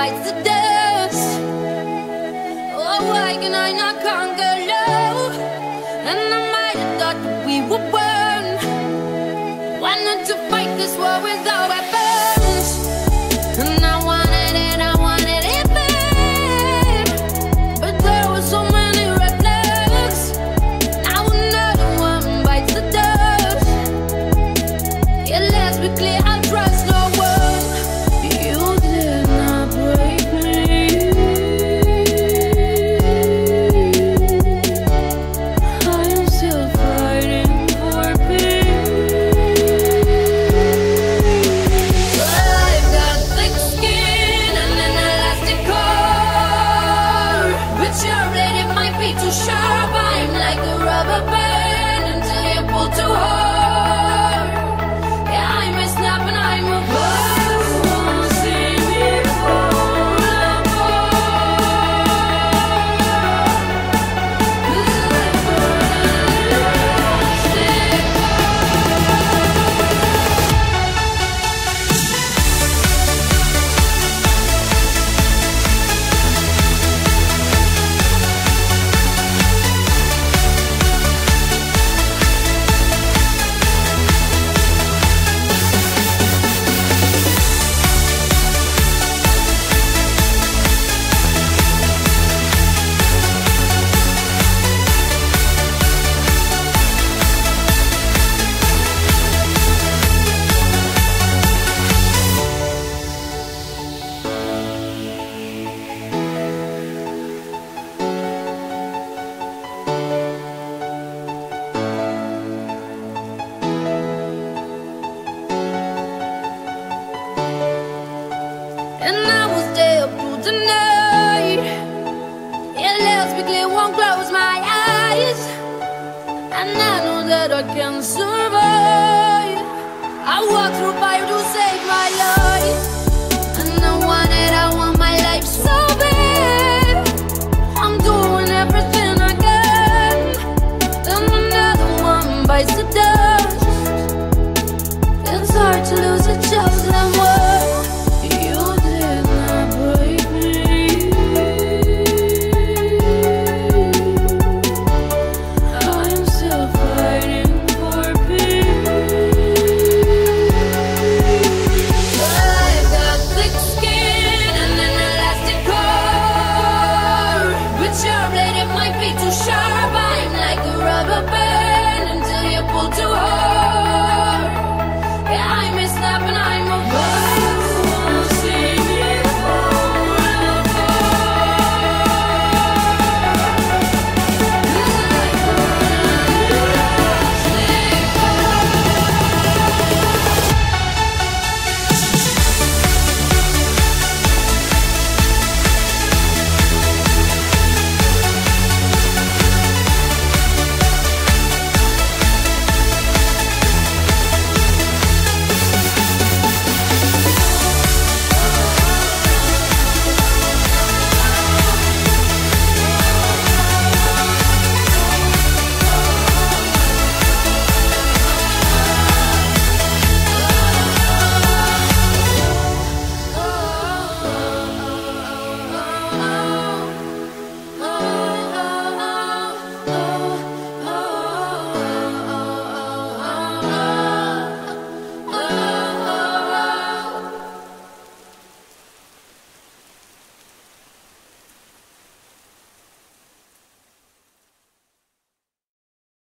bites the dust. Oh, why can I not conquer love? And I might have thought that we were one. Why not to fight this war without weapons? And I wanted it, I wanted it bad, but there were so many red flags. Now another one bites the dust. Yeah, let's be clear, I trust no one. You did not break me. I am still fighting for peace. I've got thick skin and an elastic core, but your blade, it might be too sharp. I'm like a rubber band until you pull too hard. Yeah, I may snap and I move on. Won't see me fall apart. 'Cause I've got an elastic and I will stay up through the night. Yeah, let's be clear, won't close my eyes. And I know that I can survive. I walk through fire to save